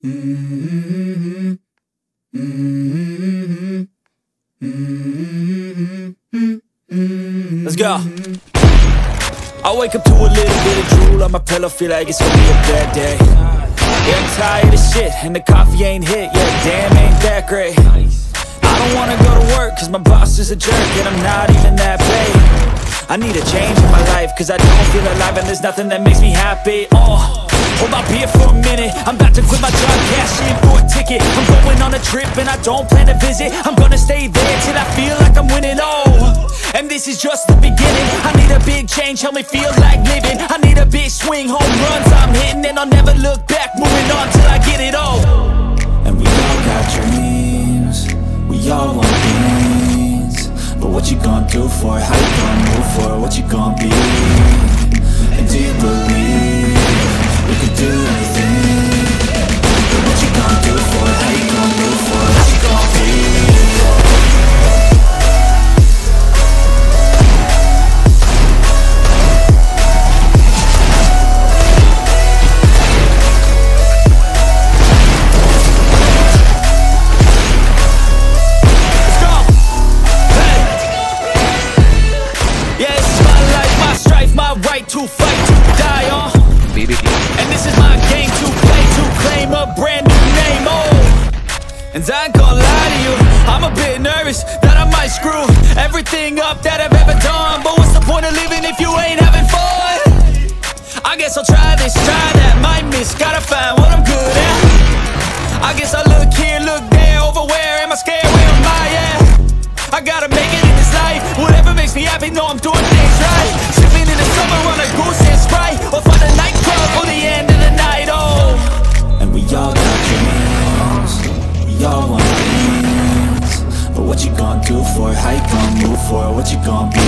Let's go. I wake up to a little bit of drool on my pillow, feel like it's gonna be a bad day. Yeah, I'm tired of shit, and the coffee ain't hit, yeah, damn, ain't that great. I don't wanna go to work, cause my boss is a jerk, and I'm not even that paid. I need a change in my life, cause I don't feel alive, and there's nothing that makes me happy. Hold my beer for a minute, I'm about to quit my job, cash in for a ticket. I'm going on a trip, and I don't plan to visit. I'm gonna stay there till I feel like I'm winning, and this is just the beginning. I need a big change, help me feel like living. I need a big swing, home runs I'm hitting, and I'll never look back, moving on till I get it all. And we all got dreams, we all want things, but what you gonna do for it? How you gonna move for it? What you gonna be? And do you believe we could do anything? But what you gonna do for it? How you gonna move for it? What you gonna be? To fight, to die on, and this is my game to play, to claim a brand new name, and I ain't gonna lie to you, I'm a bit nervous that I might screw everything up that I've ever done. But what's the point of living if you ain't having fun? I guess I'll try this, try that, might miss, gotta find what I'm good at. I guess I look here, look there, over where am I scared, where am I at? I gotta make it in this life, whatever makes me happy, know I'm doing things right. Sipping in the summer on a goose and Sprite, or find a nightclub for the end of the night, And we all got dreams, we all want things, but what you gonna do for it? How you gonna move for it? What you gonna be?